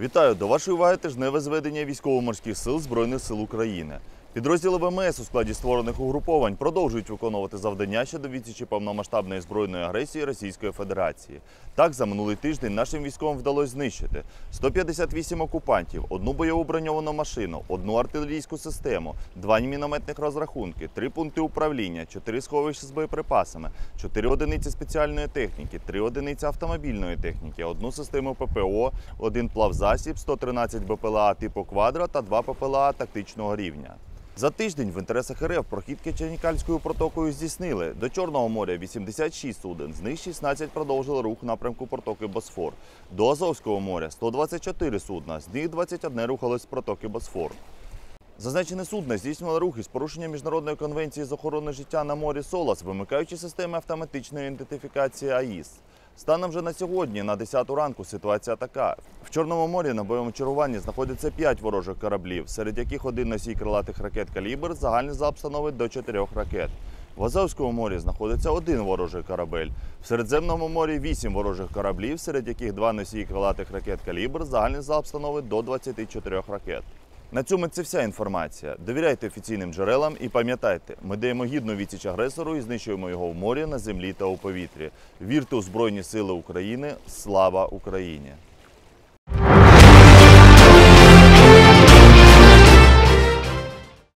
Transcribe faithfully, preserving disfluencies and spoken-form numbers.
Вітаю! До вашої уваги тижневе зведення Військово-морських сил Збройних сил України. Підрозділи ВМС у складі створених угруповань продовжують виконувати завдання щодо відсічі повномасштабної збройної агресії Російської Федерації. Так, за минулий тиждень нашим військовим вдалося знищити сто п'ятдесят вісім окупантів, одну бойову броньовану машину, одну артилерійську систему, два мінометних розрахунки, три пункти управління, чотири сховища з боєприпасами, чотири одиниці спеціальної техніки, три одиниці автомобільної техніки, одну систему ППО, один плавзасіб, сто тринадцять БПЛА типу «Квадро» та два ППЛА тактичного рівня. За тиждень в інтересах РФ прохід Керченською протокою здійснили. До Чорного моря – вісімдесят шість суден, з них шістнадцять продовжили рух в напрямку протоки Босфор. До Азовського моря – сто двадцять чотири судна, з них двадцять одне рухалось з протоки Босфор. Зазначені судна здійснювали рух із порушенням Міжнародної конвенції з охорони життя на морі СОЛАС, вимикаючи системи автоматичної ідентифікації АІС. Станом вже на сьогодні, на десяту ранку, ситуація така. В Чорному морі на бойовому чергуванні знаходиться п'ять ворожих кораблів, серед яких один носій крилатих ракет «Калібр», загальний залп становить до чотирьох ракет. В Азовському морі знаходиться один ворожий корабель. В Середземному морі вісім ворожих кораблів, серед яких два носії крилатих ракет «Калібр», загальний залп становить до двадцяти чотирьох ракет. На цьому це вся інформація. Довіряйте офіційним джерелам і пам'ятайте, ми даємо гідну відсіч агресору і знищуємо його в морі, на землі та у повітрі. Вірте у Збройні Сили України. Слава Україні!